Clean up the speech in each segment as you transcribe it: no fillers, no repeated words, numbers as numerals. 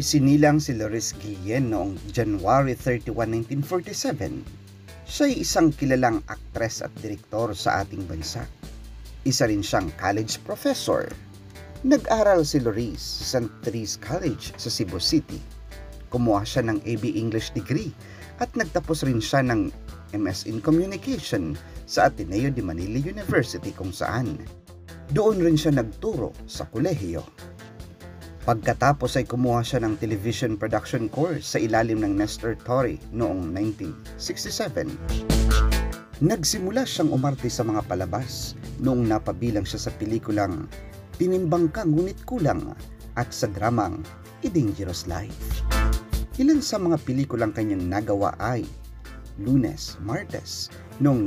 Isinilang si Loris Guillen noong January 31, 1947. Siya ay isang kilalang aktres at direktor sa ating bansa. Isa rin siyang college professor. Nag-aral si Loris sa St. Therese College sa Cebu City. Kumuha siya ng AB English degree at nagtapos rin siya ng MS in Communication sa Ateneo de Manila University kung saan doon rin siya nagturo sa kolehiyo. Pagkatapos ay kumuha siya ng television production course sa ilalim ng Nestor Torre noong 1967. Nagsimula siyang umarte sa mga palabas noong napabilang siya sa pelikulang Tinimbang Ka Ngunit Kulang at sa dramang A Dangerous Life. Ilan sa mga pelikulang kanyang nagawa ay Lunes, Martes noong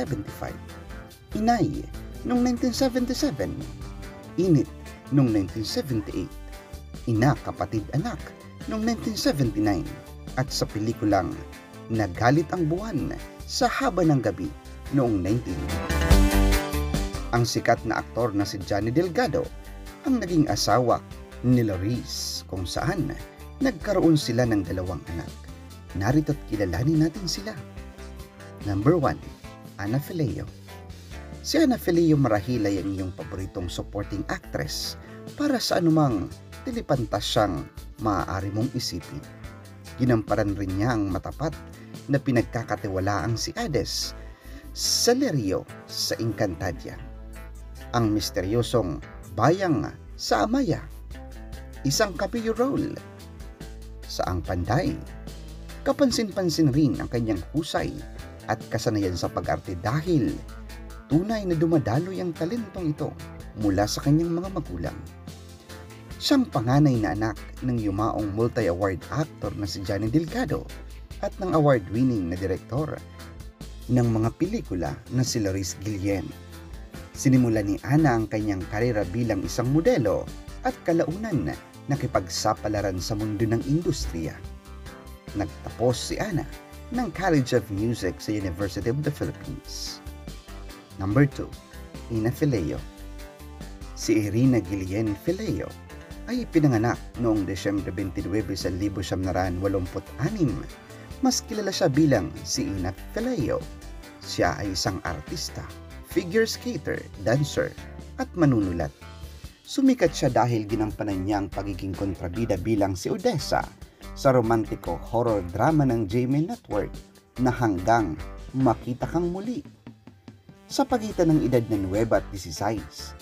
1975, Inay noong 1977, Init noong 1978, Ina, Kapatid, Anak noong 1979 at sa pelikulang Nagalit ang Buwan sa Haba ng Gabi noong 1990. Ang sikat na aktor na si Johnny Delgado ang naging asawa ni Loris kung saan nagkaroon sila ng dalawang anak. Narito't kilalanin natin sila. Number 1, Ana Fileo. Si Ana Fileo marahil ay ang iyong paboritong supporting actress para sa anumang telepantasyang maaari mong isipin. Ginamparan rin niya ang matapat na pinagkakatiwalaang si Hades Celerio sa Encantadia, ang misteryosong bayang sa Amaya, isang cameo role sa Ang Panday. Kapansin-pansin rin ang kanyang husay at kasanayan sa pag-arte dahil tunay na dumadaloy ang talentong ito mula sa kanyang mga magulang. Siyang panganay na anak ng yumaong multi-award actor na si Johnny Delgado at ng award-winning na direktor ng mga pelikula na si Loris Guillen. Sinimula ni Ana ang kanyang karera bilang isang modelo at kalaunan nakipagsapalaran sa mundo ng industriya. Nagtapos si Ana ng College of Music sa University of the Philippines. Number 2, Ina Fileo. Si Irina Guillen Fileo ay pinanganak noong Desyembre 29, 1986. Mas kilala siya bilang si Ina Fileo. Siya ay isang artista, figure skater, dancer, at manunulat. Sumikat siya dahil ginampanan niya ang pagiging kontrabida bilang si Odessa sa romantiko horror drama ng GMA Network na Hanggang Makita Kang Muli. Sa pagitan ng edad na 9 at 16,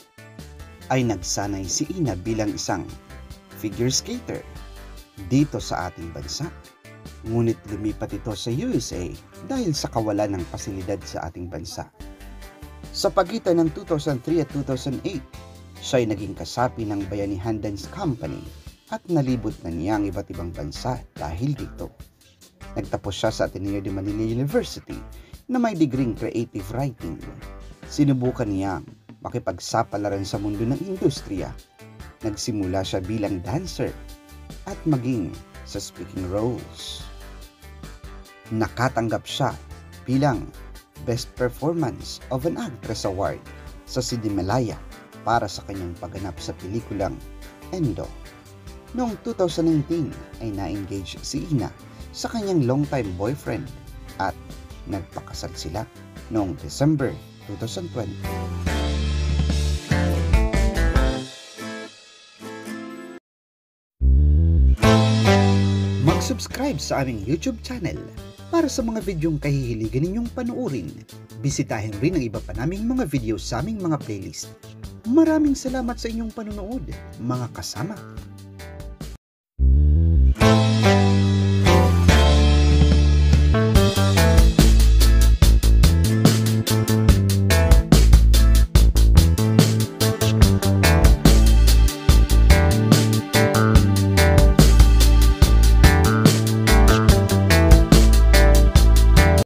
ay nagsanay si Ina bilang isang figure skater dito sa ating bansa. Ngunit lumipat ito sa USA dahil sa kawalan ng pasilidad sa ating bansa. Sa pagitan ng 2003 at 2008, siya ay naging kasapi ng Bayanihan Dance Company at nalibot na niya ang iba't ibang bansa dahil dito. Nagtapos siya sa Ateneo de Manila University na may degree Creative Writing. Sinubukan niya makipagsapalaran sa mundo ng industriya. Nagsimula siya bilang dancer at maging sa speaking roles. Nakatanggap siya bilang Best Performance of an Actress Award sa Cinemalaya para sa kanyang pagganap sa pelikulang Endo. Noong 2019 ay na-engage si Ina sa kanyang longtime boyfriend at nagpakasal sila noong December 2020. Mag-subscribe sa aming YouTube channel para sa mga videong kahihiligan ninyong panuorin. Bisitahin rin ang iba pa naming mga video sa aming mga playlist. Maraming salamat sa inyong panunood, mga kasama.